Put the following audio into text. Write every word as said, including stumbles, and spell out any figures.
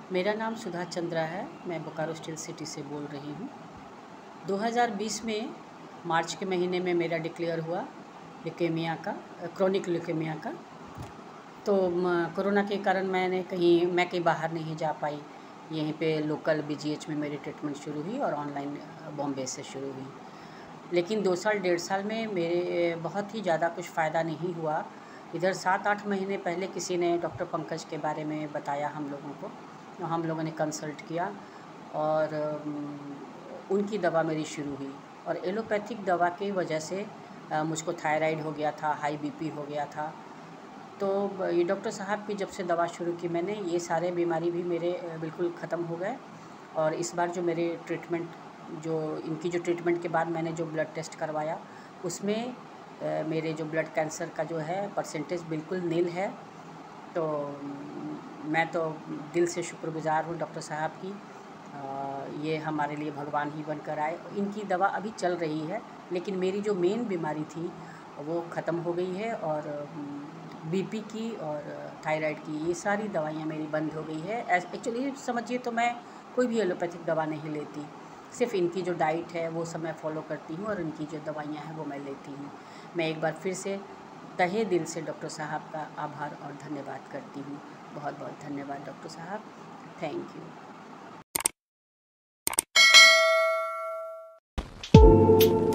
मेरा नाम सुधा चंद्रा है। मैं बोकारो स्टील सिटी से बोल रही हूँ। दो हज़ार बीस में मार्च के महीने में मेरा डिक्लेयर हुआ ल्यूकेमिया का, क्रोनिक ल्यूकेमिया का। तो कोरोना के कारण मैंने कहीं मैं कहीं बाहर नहीं जा पाई। यहीं पे लोकल बीजीएच में मेरी ट्रीटमेंट शुरू हुई और ऑनलाइन बॉम्बे से शुरू हुई। लेकिन दो साल डेढ़ साल में मेरे बहुत ही ज़्यादा कुछ फ़ायदा नहीं हुआ। इधर सात आठ महीने पहले किसी ने डॉक्टर पंकज के बारे में बताया हम लोगों को, तो हम लोगों ने कंसल्ट किया और उनकी दवा मेरी शुरू हुई। और एलोपैथिक दवा की वजह से मुझको थायराइड हो गया था, हाई बीपी हो गया था। तो ये डॉक्टर साहब की जब से दवा शुरू की मैंने, ये सारे बीमारी भी मेरे बिल्कुल ख़त्म हो गए। और इस बार जो मेरे ट्रीटमेंट जो इनकी जो ट्रीटमेंट के बाद मैंने जो ब्लड टेस्ट करवाया, उसमें मेरे जो ब्लड कैंसर का जो है परसेंटेज बिल्कुल नील है। तो मैं तो दिल से शुक्रगुज़ार हूँ डॉक्टर साहब की। ये हमारे लिए भगवान ही बनकर आए। इनकी दवा अभी चल रही है, लेकिन मेरी जो मेन बीमारी थी वो ख़त्म हो गई है। और बीपी की और थायराइड की ये सारी दवाइयाँ मेरी बंद हो गई है। एक्चुअली समझिए तो मैं कोई भी एलोपैथिक दवा नहीं लेती, सिर्फ इनकी जो डाइट है वो सब मैं फॉलो करती हूँ और इनकी जो दवाइयाँ हैं वो मैं लेती हूँ। मैं एक बार फिर से तहे दिल से डॉक्टर साहब का आभार और धन्यवाद करती हूँ। बहुत बहुत धन्यवाद डॉक्टर साहब, थैंक यू।